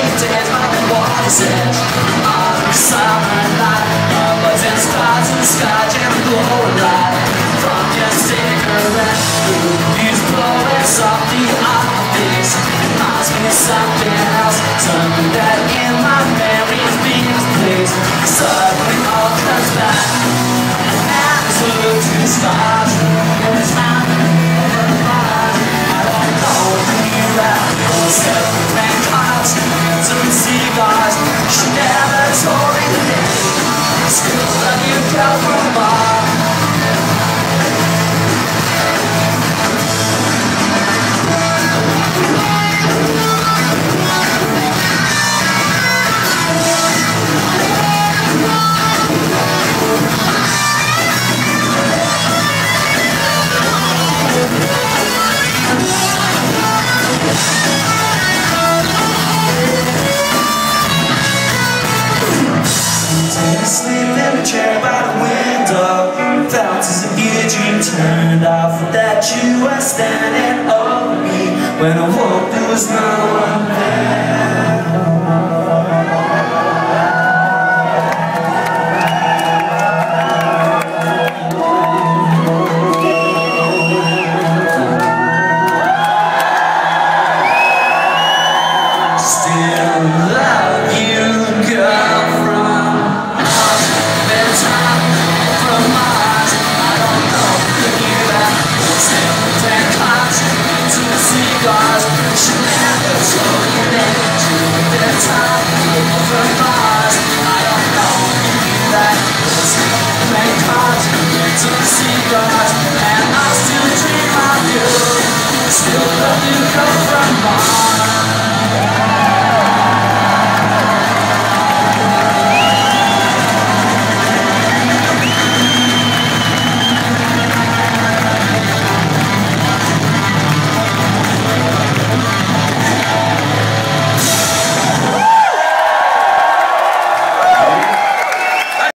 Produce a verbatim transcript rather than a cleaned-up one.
dance by the water's edge. On a summer night, numbers and stars in the sky jam a glowing light from your cigarette. The breeze blowing softly off my face reminds me of something else, something that in my memory is being placed. Suddenly all comes back, and I look to the stars, and it's round over the bars. I don't know who you are, except rain clouds and some cigars. She never told me the name, still love you, girl, from afar. Sleep in a chair by the window, felt as if your dream turned off, that you were standing over me. When I woke there was no one there.